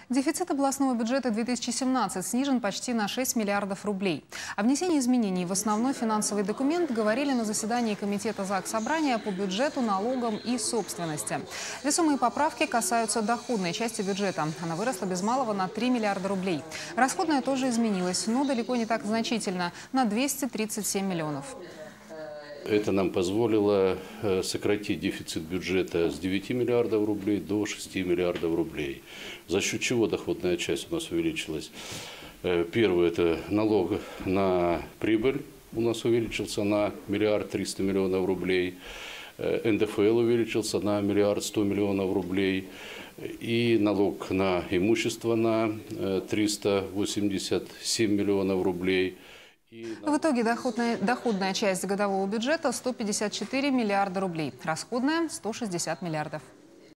Дефицит областного бюджета 2017 снижен почти на 6 миллиардов рублей. О внесении изменений в основной финансовый документ говорили на заседании Комитета Заксобрания по бюджету, налогам и собственности. Весомые поправки касаются доходной части бюджета. Она выросла без малого на 3 миллиарда рублей. Расходная тоже изменилась, но далеко не так значительно – на 237 миллионов. Это нам позволило сократить дефицит бюджета с 9 миллиардов рублей до 6 миллиардов рублей. За счет чего доходная часть у нас увеличилась? Первое – это налог на прибыль у нас увеличился на 1 300 000 000 рублей. НДФЛ увеличился на 1 100 000 000 рублей. И налог на имущество на 387 миллионов рублей. В итоге доходная часть годового бюджета – 154 миллиарда рублей, расходная – 160 миллиардов.